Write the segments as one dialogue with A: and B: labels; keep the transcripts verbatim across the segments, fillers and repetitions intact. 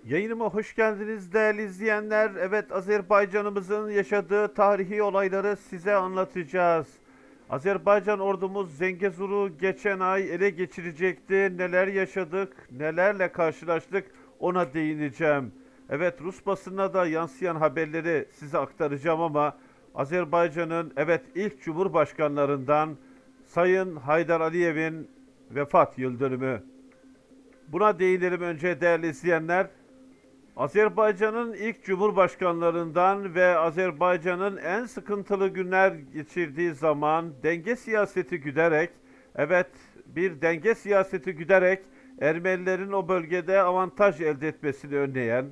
A: Yayınıma hoş geldiniz değerli izleyenler. Evet, Azerbaycan'ımızın yaşadığı tarihi olayları size anlatacağız. Azerbaycan ordumuz Zengezur'u geçen ay ele geçirecekti. Neler yaşadık, nelerle karşılaştık ona değineceğim. Evet, Rus basınına da yansıyan haberleri size aktaracağım ama Azerbaycan'ın evet ilk cumhurbaşkanlarından Sayın Haydar Aliyev'in vefat yıl dönümü. Buna değinelim önce değerli izleyenler. Azerbaycan'ın ilk cumhurbaşkanlarından ve Azerbaycan'ın en sıkıntılı günler geçirdiği zaman denge siyaseti güderek, evet bir denge siyaseti güderek Ermenilerin o bölgede avantaj elde etmesini önleyen,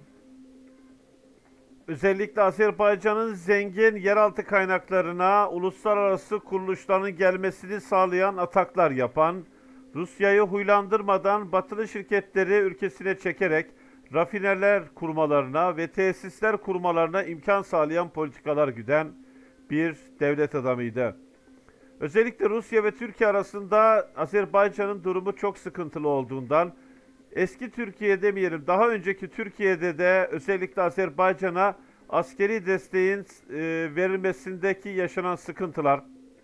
A: özellikle Azerbaycan'ın zengin yeraltı kaynaklarına uluslararası kuruluşların gelmesini sağlayan ataklar yapan, Rusya'yı huylandırmadan batılı şirketleri ülkesine çekerek rafinerler kurmalarına ve tesisler kurmalarına imkan sağlayan politikalar güden bir devlet adamıydı. Özellikle Rusya ve Türkiye arasında Azerbaycan'ın durumu çok sıkıntılı olduğundan eski Türkiye demeyelim, daha önceki Türkiye'de de özellikle Azerbaycan'a askeri desteğin e, verilmesindeki yaşanan sıkıntılar,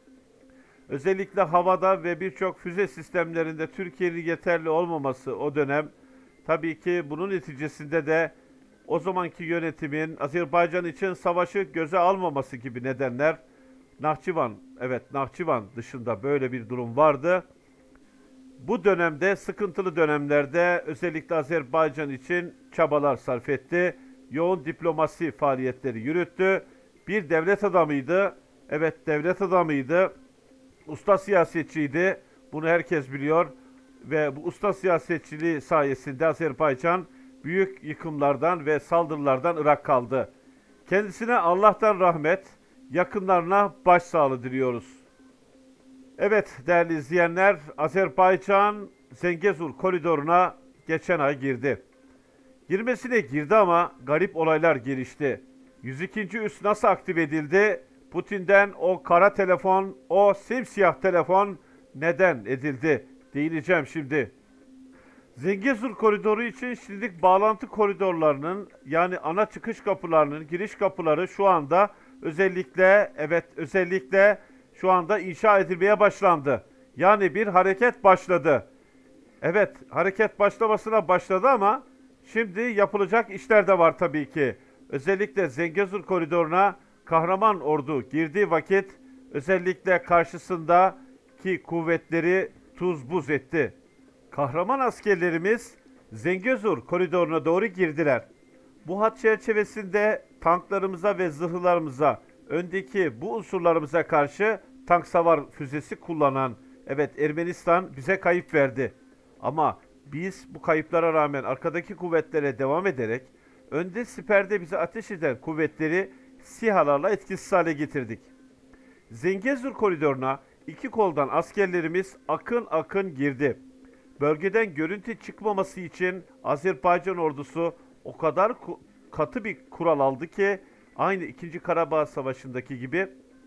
A: özellikle havada ve birçok füze sistemlerinde Türkiye'nin yeterli olmaması o dönem, tabii ki bunun neticesinde de o zamanki yönetimin Azerbaycan için savaşı göze almaması gibi nedenler, Nahçıvan, evet Nahçıvan dışında böyle bir durum vardı. Bu dönemde, sıkıntılı dönemlerde özellikle Azerbaycan için çabalar sarf etti. Yoğun diplomasi faaliyetleri yürüttü. Bir devlet adamıydı. Evet, devlet adamıydı. Usta siyasetçiydi. Bunu herkes biliyor. Ve bu usta siyasetçiliği sayesinde Azerbaycan büyük yıkımlardan ve saldırılardan ırak kaldı. Kendisine Allah'tan rahmet, yakınlarına başsağlığı diliyoruz. Evet değerli izleyenler, Azerbaycan Zengezur koridoruna geçen ay girdi. Girmesine girdi ama garip olaylar gelişti. yüz ikinci üs nasıl aktif edildi? Putin'den o kara telefon, o simsiyah telefon neden edildi? Değineceğim şimdi. Zengezur koridoru için şimdilik bağlantı koridorlarının, yani ana çıkış kapılarının giriş kapıları şu anda özellikle evet özellikle şu anda inşa edilmeye başlandı. Yani bir hareket başladı. Evet, hareket başlamasına başladı ama şimdi yapılacak işler de var tabii ki. Özellikle Zengezur koridoruna kahraman ordu girdiği vakit özellikle karşısındaki kuvvetleri tuz buz etti. Kahraman askerlerimiz Zengezur koridoruna doğru girdiler. Bu hat çerçevesinde tanklarımıza ve zırhlarımıza, öndeki bu unsurlarımıza karşı tank savar füzesi kullanan, evet Ermenistan bize kayıp verdi. Ama biz bu kayıplara rağmen arkadaki kuvvetlere devam ederek önde siperde bize ateş eden kuvvetleri SİHA'larla etkisiz hale getirdik. Zengezur koridoruna iki koldan askerlerimiz akın akın girdi. Bölgeden görüntü çıkmaması için Azerbaycan ordusu o kadar katı bir kural aldı ki aynı ikinci. Karabağ Savaşı'ndaki gibi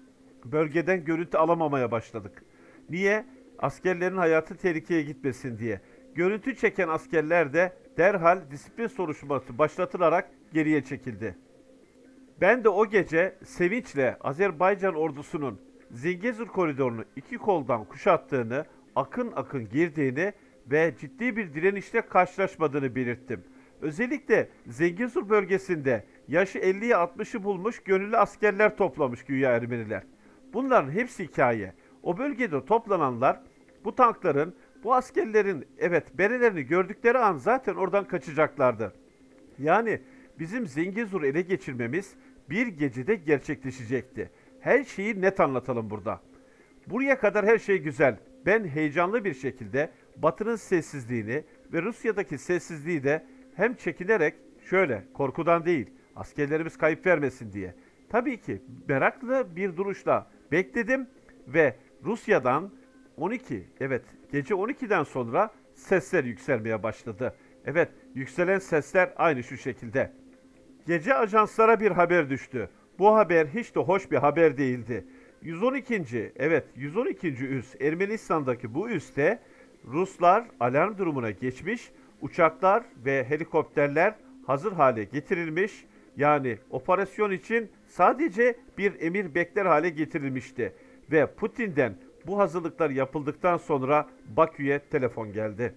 A: bölgeden görüntü alamamaya başladık. Niye? Askerlerin hayatı tehlikeye gitmesin diye. Görüntü çeken askerler de derhal disiplin soruşturması başlatılarak geriye çekildi. Ben de o gece sevinçle Azerbaycan ordusunun Zengezur koridorunu iki koldan kuşattığını, akın akın girdiğini ve ciddi bir direnişle karşılaşmadığını belirttim. Özellikle Zengezur bölgesinde yaşı elliyi altmışı bulmuş gönüllü askerler toplamış güya Ermeniler. Bunların hepsi hikaye. O bölgede toplananlar bu tankların, bu askerlerin evet berelerini gördükleri an zaten oradan kaçacaklardı. Yani bizim Zengezur'u ele geçirmemiz bir gecede gerçekleşecekti. Her şeyi net anlatalım burada. Buraya kadar her şey güzel. Ben heyecanlı bir şekilde Batı'nın sessizliğini ve Rusya'daki sessizliği de hem çekinerek şöyle korkudan değil askerlerimiz kayıp vermesin diye. Tabii ki meraklı bir duruşla bekledim ve Rusya'dan on iki evet gece on ikiden sonra sesler yükselmeye başladı. Evet yükselen sesler aynı şu şekilde. Gece ajanslara bir haber düştü. Bu haber hiç de hoş bir haber değildi. yüz on ikinci evet yüz on ikinci üs Ermenistan'daki bu üste Ruslar alarm durumuna geçmiş, uçaklar ve helikopterler hazır hale getirilmiş. Yani operasyon için sadece bir emir bekler hale getirilmişti. Ve Putin'den bu hazırlıklar yapıldıktan sonra Bakü'ye telefon geldi.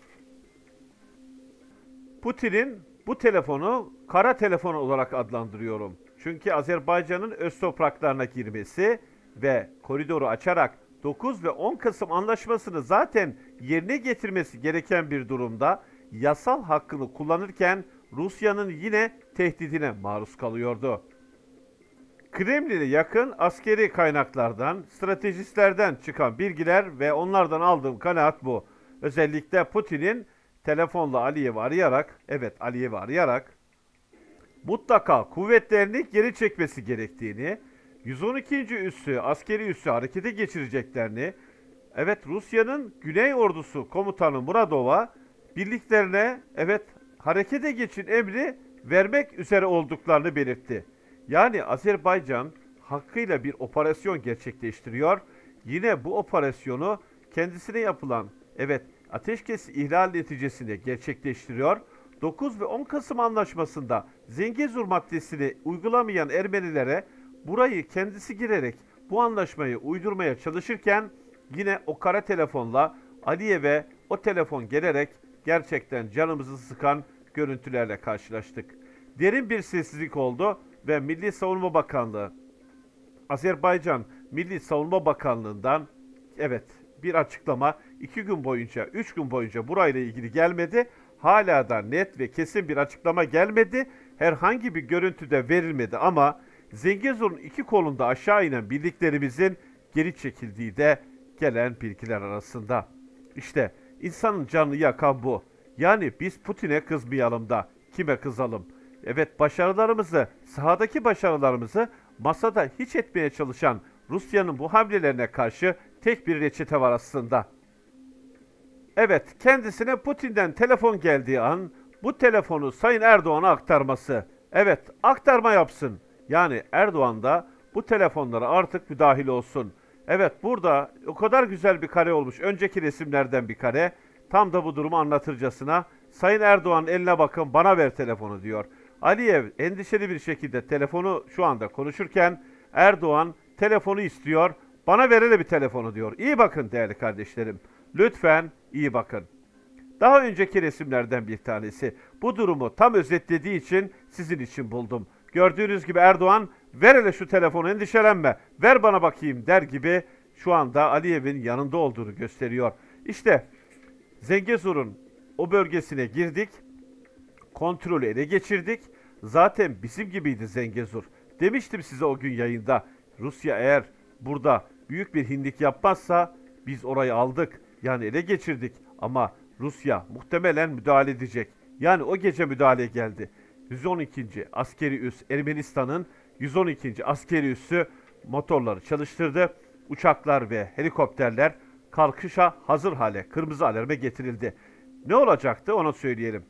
A: Putin'in bu telefonu kara telefon olarak adlandırıyorum. Çünkü Azerbaycan'ın öz topraklarına girmesi ve koridoru açarak dokuz ve on Kasım Anlaşması'nı zaten yerine getirmesi gereken bir durumda yasal hakkını kullanırken Rusya'nın yine tehdidine maruz kalıyordu. Kremlin'e yakın askeri kaynaklardan, stratejistlerden çıkan bilgiler ve onlardan aldığım kanaat bu. Özellikle Putin'in telefonla Aliyev'i arayarak, evet Aliyev'i arayarak mutlaka kuvvetlerini geri çekmesi gerektiğini, yüz on ikinci üssü, askeri üssü harekete geçireceklerini, evet Rusya'nın Güney Ordusu Komutanı Muradov'a birliklerine evet harekete geçin emri vermek üzere olduklarını belirtti. Yani Azerbaycan hakkıyla bir operasyon gerçekleştiriyor. Yine bu operasyonu kendisine yapılan evet ateşkes ihlal neticesinde gerçekleştiriyor. dokuz ve on Kasım Anlaşması'nda Zengezur maddesini uygulamayan Ermenilere burayı kendisi girerek bu anlaşmayı uydurmaya çalışırken yine o kara telefonla Aliyev'e o telefon gelerek gerçekten canımızı sıkan görüntülerle karşılaştık. Derin bir sessizlik oldu ve Milli Savunma Bakanlığı, Azerbaycan Milli Savunma Bakanlığı'ndan evet bir açıklama iki gün boyunca, üç gün boyunca burayla ilgili gelmedi. Hala da net ve kesin bir açıklama gelmedi. Herhangi bir görüntü de verilmedi ama Zengezur'un iki kolunda aşağı inen birliklerimizin geri çekildiği de gelen bilgiler arasında. İşte insanın canını yakan bu. Yani biz Putin'e kızmayalım da kime kızalım? Evet başarılarımızı, sahadaki başarılarımızı masada hiç etmeye çalışan Rusya'nın bu hamlelerine karşı tek bir reçete var aslında. Evet, kendisine Putin'den telefon geldiği an bu telefonu Sayın Erdoğan'a aktarması. Evet, aktarma yapsın. Yani Erdoğan da bu telefonlara artık müdahil olsun. Evet, burada o kadar güzel bir kare olmuş. Önceki resimlerden bir kare. Tam da bu durumu anlatırcasına Sayın Erdoğan eline bakın bana ver telefonu diyor. Aliyev endişeli bir şekilde telefonu şu anda konuşurken Erdoğan telefonu istiyor. Bana ver hele bir telefonu diyor. İyi bakın değerli kardeşlerim. Lütfen iyi bakın. Daha önceki resimlerden bir tanesi. Bu durumu tam özetlediği için sizin için buldum. Gördüğünüz gibi Erdoğan ver hele şu telefonu endişelenme ver bana bakayım der gibi şu anda Aliyev'in yanında olduğunu gösteriyor. İşte Zengezur'un o bölgesine girdik. Kontrolü ele geçirdik. Zaten bizim gibiydi Zengezur. Demiştim size o gün yayında. Rusya eğer burada büyük bir hindik yapmazsa biz orayı aldık. Yani ele geçirdik. Ama Rusya muhtemelen müdahale edecek. Yani o gece müdahale geldi. yüz on ikinci askeri üs Ermenistan'ın yüz on ikinci askeri üssü motorları çalıştırdı. Uçaklar ve helikopterler kalkışa hazır hale kırmızı alarma getirildi. Ne olacaktı onu söyleyelim.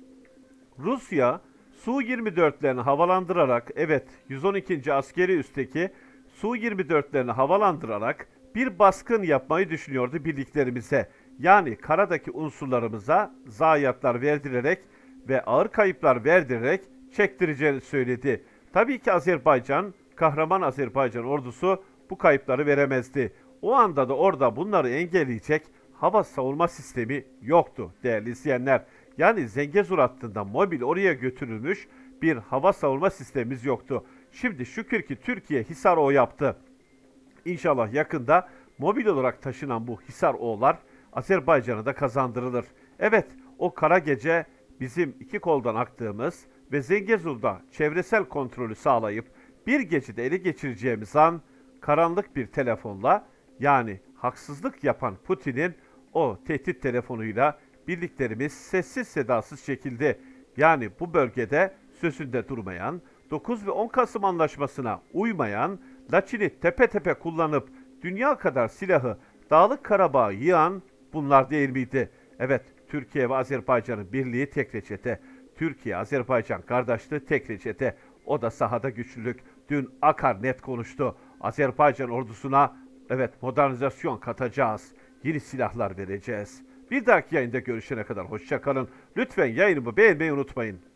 A: Rusya Su yirmi dörtlerini havalandırarak evet yüz on ikinci askeri üsteki Su yirmi dörtlerini havalandırarak bir baskın yapmayı düşünüyordu birliklerimize. Yani karadaki unsurlarımıza zayiatlar verdirerek ve ağır kayıplar verdirerek çektireceğini söyledi. Tabii ki Azerbaycan, kahraman Azerbaycan ordusu bu kayıpları veremezdi. O anda da orada bunları engelleyecek hava savunma sistemi yoktu değerli izleyenler. Yani Zengezur hattında mobil oraya götürülmüş bir hava savunma sistemimiz yoktu. Şimdi şükür ki Türkiye Hisar Oğu yaptı. İnşallah yakında mobil olarak taşınan bu Hisar Oğu'lar Azerbaycan'a da kazandırılır. Evet o kara gece bizim iki koldan aktığımız ve Zengezur'da çevresel kontrolü sağlayıp bir gecede ele geçireceğimiz an karanlık bir telefonla yani haksızlık yapan Putin'in o tehdit telefonuyla birliklerimiz sessiz sedasız çekildi. Yani bu bölgede sözünde durmayan, dokuz ve on Kasım Anlaşması'na uymayan, Laçin'i tepe tepe kullanıp dünya kadar silahı Dağlık Karabağ'ı yığan bunlar değil miydi? Evet, Türkiye ve Azerbaycan'ın birliği tek reçete. Türkiye-Azerbaycan kardeşliği tek reçete. O da sahada güçlülük. Dün Akar net konuştu. Azerbaycan ordusuna evet modernizasyon katacağız. Yeni silahlar vereceğiz. Bir dahaki yayında görüşene kadar hoşça kalın. Lütfen yayınımı beğenmeyi unutmayın.